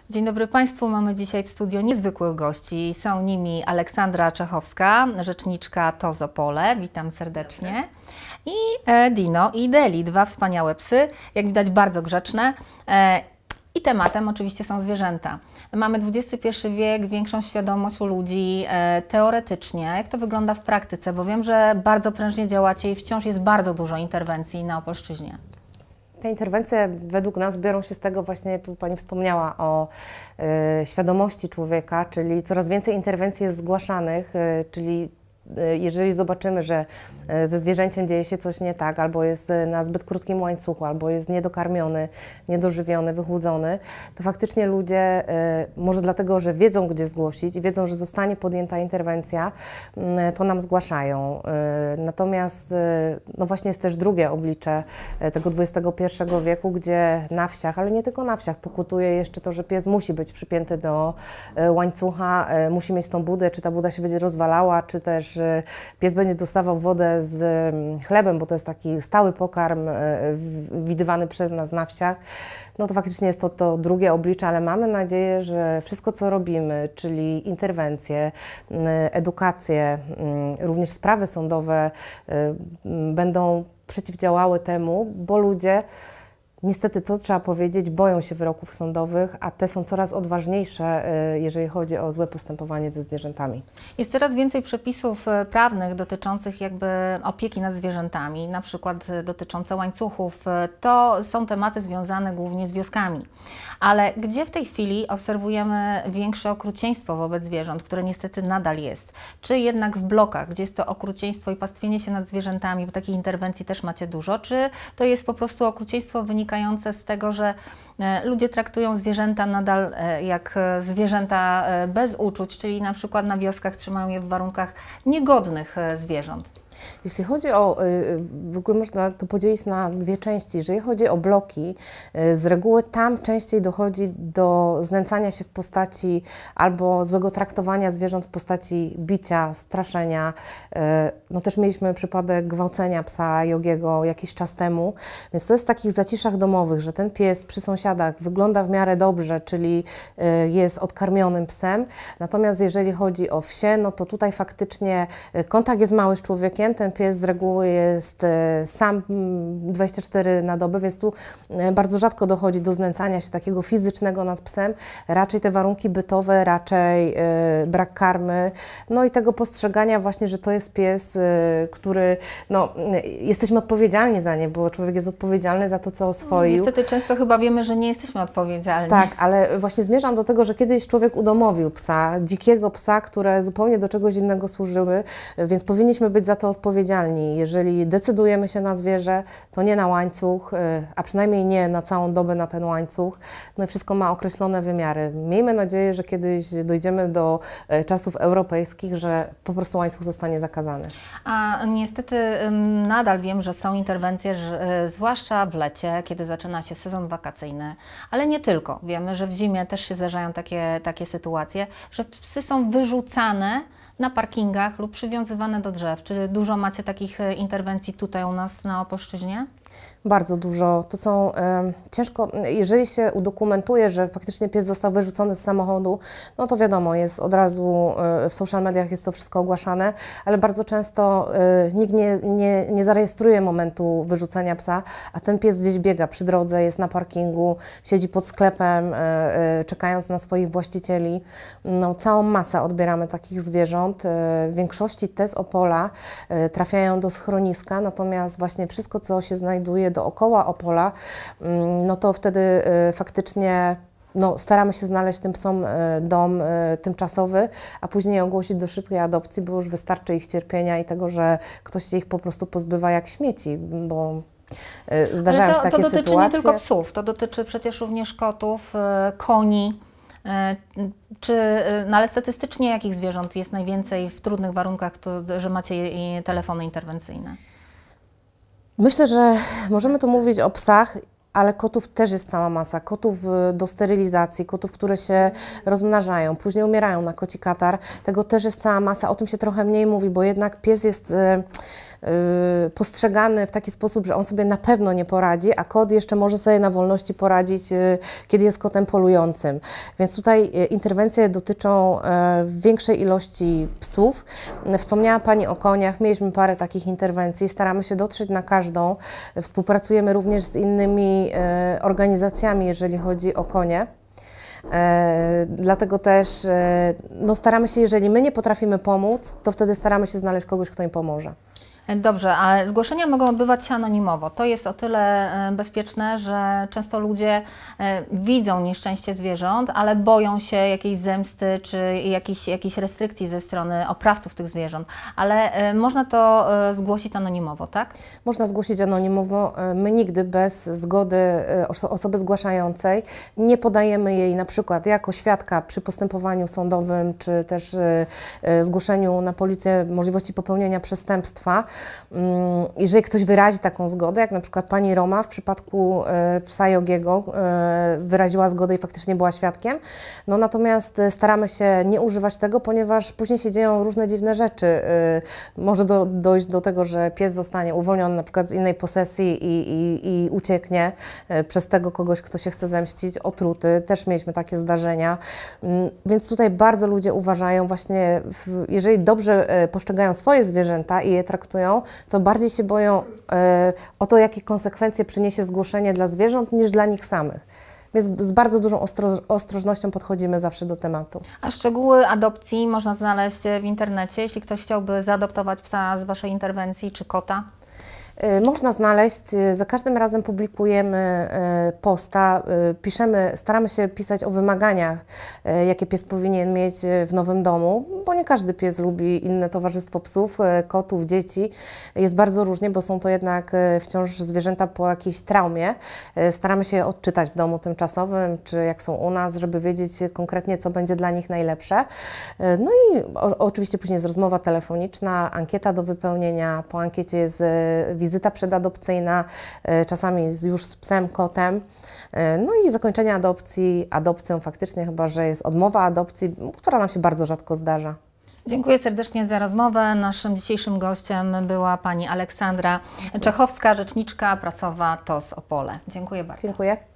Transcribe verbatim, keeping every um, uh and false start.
Dzień dobry Państwu. Mamy dzisiaj w studiu niezwykłych gości. Są nimi Aleksandra Czechowska, rzeczniczka Tozopole. Witam serdecznie. I Dino i Deli, dwa wspaniałe psy, jak widać bardzo grzeczne. I tematem oczywiście są zwierzęta. Mamy dwudziesty pierwszy wiek, większą świadomość u ludzi teoretycznie. Jak to wygląda w praktyce? Bo wiem, że bardzo prężnie działacie i wciąż jest bardzo dużo interwencji na Opolszczyźnie. Te interwencje według nas biorą się z tego właśnie, tu Pani wspomniała o y, świadomości człowieka, czyli coraz więcej interwencji jest zgłaszanych, y, czyli jeżeli zobaczymy, że ze zwierzęciem dzieje się coś nie tak, albo jest na zbyt krótkim łańcuchu, albo jest niedokarmiony, niedożywiony, wychłodzony, to faktycznie ludzie, może dlatego, że wiedzą, gdzie zgłosić i wiedzą, że zostanie podjęta interwencja, to nam zgłaszają. Natomiast no właśnie jest też drugie oblicze tego dwudziestego pierwszego wieku, gdzie na wsiach, ale nie tylko na wsiach, pokutuje jeszcze to, że pies musi być przypięty do łańcucha, musi mieć tą budę, czy ta buda się będzie rozwalała, czy też pies będzie dostawał wodę z chlebem, bo to jest taki stały pokarm widywany przez nas na wsiach. No to faktycznie jest to, to drugie oblicze, ale mamy nadzieję, że wszystko, co robimy, czyli interwencje, edukacje, również sprawy sądowe będą przeciwdziałały temu, bo ludzie, niestety to trzeba powiedzieć, boją się wyroków sądowych, a te są coraz odważniejsze, jeżeli chodzi o złe postępowanie ze zwierzętami. Jest coraz więcej przepisów prawnych dotyczących jakby opieki nad zwierzętami, na przykład dotyczące łańcuchów. To są tematy związane głównie z wioskami. Ale gdzie w tej chwili obserwujemy większe okrucieństwo wobec zwierząt, które niestety nadal jest? Czy jednak w blokach, gdzie jest to okrucieństwo i pastwienie się nad zwierzętami, bo takich interwencji też macie dużo, czy to jest po prostu okrucieństwo wynikające z tego, że ludzie traktują zwierzęta nadal jak zwierzęta bez uczuć, czyli na przykład na wioskach trzymają je w warunkach niegodnych zwierząt? Jeśli chodzi o, w ogóle można to podzielić na dwie części. Jeżeli chodzi o bloki, z reguły tam częściej dochodzi do znęcania się w postaci albo złego traktowania zwierząt w postaci bicia, straszenia. No też mieliśmy przypadek gwałcenia psa Jogiego jakiś czas temu, więc to jest w takich zaciszach domowych, że ten pies przy sąsiadach wygląda w miarę dobrze, czyli jest odkarmionym psem. Natomiast jeżeli chodzi o wsie, no to tutaj faktycznie kontakt jest mały z człowiekiem. Ten pies z reguły jest sam dwadzieścia cztery na dobę, więc tu bardzo rzadko dochodzi do znęcania się takiego fizycznego nad psem. Raczej te warunki bytowe, raczej brak karmy, no i tego postrzegania właśnie, że to jest pies, który, no, jesteśmy odpowiedzialni za nie, bo człowiek jest odpowiedzialny za to, co oswoił. Niestety często chyba wiemy, że nie jesteśmy odpowiedzialni. Tak, ale właśnie zmierzam do tego, że kiedyś człowiek udomowił psa, dzikiego psa, które zupełnie do czegoś innego służyły, więc powinniśmy być za to odpowiedzialni. Jeżeli decydujemy się na zwierzę, to nie na łańcuch, a przynajmniej nie na całą dobę na ten łańcuch. No i wszystko ma określone wymiary. Miejmy nadzieję, że kiedyś dojdziemy do czasów europejskich, że po prostu łańcuch zostanie zakazany. A niestety nadal wiem, że są interwencje, że, zwłaszcza w lecie, kiedy zaczyna się sezon wakacyjny, ale nie tylko. Wiemy, że w zimie też się zdarzają takie, takie sytuacje, że psy są wyrzucane na parkingach lub przywiązywane do drzew. Czy dużo macie takich interwencji tutaj u nas na Opolszczyźnie? Bardzo dużo. To są e, ciężko, jeżeli się udokumentuje, że faktycznie pies został wyrzucony z samochodu, no to wiadomo, jest od razu e, w social mediach jest to wszystko ogłaszane, ale bardzo często e, nikt nie, nie, nie zarejestruje momentu wyrzucenia psa, a ten pies gdzieś biega przy drodze, jest na parkingu, siedzi pod sklepem, e, e, czekając na swoich właścicieli. No, całą masę odbieramy takich zwierząt. E, w większości te z Opola e, trafiają do schroniska, natomiast właśnie wszystko, co się znajduje dookoła Opola, no to wtedy faktycznie no, staramy się znaleźć tym psom dom tymczasowy, a później ogłosić do szybkiej adopcji, bo już wystarczy ich cierpienia i tego, że ktoś się ich po prostu pozbywa jak śmieci, bo zdarzają Ale to, się takie to dotyczy sytuacje. nie tylko psów, to dotyczy przecież również kotów, koni. Czy, no ale statystycznie jakich zwierząt jest najwięcej w trudnych warunkach, to, że macie telefony interwencyjne? Myślę, że możemy tu mówić o psach ale kotów też jest cała masa. Kotów do sterylizacji, kotów, które się rozmnażają, później umierają na koci katar. Tego też jest cała masa. O tym się trochę mniej mówi, bo jednak pies jest y, y, postrzegany w taki sposób, że on sobie na pewno nie poradzi, a kot jeszcze może sobie na wolności poradzić, y, kiedy jest kotem polującym. Więc tutaj y, interwencje dotyczą y, większej ilości psów. Wspomniała Pani o koniach. Mieliśmy parę takich interwencji. Staramy się dotrzeć na każdą. Współpracujemy również z innymi e, organizacjami, jeżeli chodzi o konie. E, dlatego też e, no, staramy się, jeżeli my nie potrafimy pomóc, to wtedy staramy się znaleźć kogoś, kto im pomoże. Dobrze, ale zgłoszenia mogą odbywać się anonimowo. To jest o tyle bezpieczne, że często ludzie widzą nieszczęście zwierząt, ale boją się jakiejś zemsty czy jakiejś, jakiejś restrykcji ze strony oprawców tych zwierząt. Ale można to zgłosić anonimowo, tak? Można zgłosić anonimowo. My nigdy bez zgody osoby zgłaszającej nie podajemy jej na przykład jako świadka przy postępowaniu sądowym, czy też zgłoszeniu na policję możliwości popełnienia przestępstwa. Jeżeli ktoś wyrazi taką zgodę, jak na przykład pani Roma w przypadku psa Jogiego wyraziła zgodę i faktycznie była świadkiem, no natomiast staramy się nie używać tego, ponieważ później się dzieją różne dziwne rzeczy. Może do, dojść do tego, że pies zostanie uwolniony na przykład z innej posesji i, i, i ucieknie przez tego kogoś, kto się chce zemścić, otruty. Też mieliśmy takie zdarzenia. Więc tutaj bardzo ludzie uważają właśnie, jeżeli dobrze postrzegają swoje zwierzęta i je traktują, to bardziej się boją e, o to, jakie konsekwencje przyniesie zgłoszenie dla zwierząt, niż dla nich samych. Więc z bardzo dużą ostro, ostrożnością podchodzimy zawsze do tematu. A szczegóły adopcji można znaleźć w internecie, jeśli ktoś chciałby zaadoptować psa z Waszej interwencji czy kota? Można znaleźć, za każdym razem publikujemy posta, piszemy, staramy się pisać o wymaganiach, jakie pies powinien mieć w nowym domu, bo nie każdy pies lubi inne towarzystwo psów, kotów, dzieci. Jest bardzo różnie, bo są to jednak wciąż zwierzęta po jakiejś traumie. Staramy się je odczytać w domu tymczasowym, czy jak są u nas, żeby wiedzieć konkretnie, co będzie dla nich najlepsze. No i o, oczywiście później jest rozmowa telefoniczna, ankieta do wypełnienia, po ankiecie jest wizyta przedadopcyjna, czasami już z psem, kotem. No i zakończenie adopcji, adopcją faktycznie, chyba że jest odmowa adopcji, która nam się bardzo rzadko zdarza. Dziękuję serdecznie za rozmowę. Naszym dzisiejszym gościem była Pani Aleksandra Czechowska, rzeczniczka prasowa T O S Opole. Dziękuję bardzo. Dziękuję.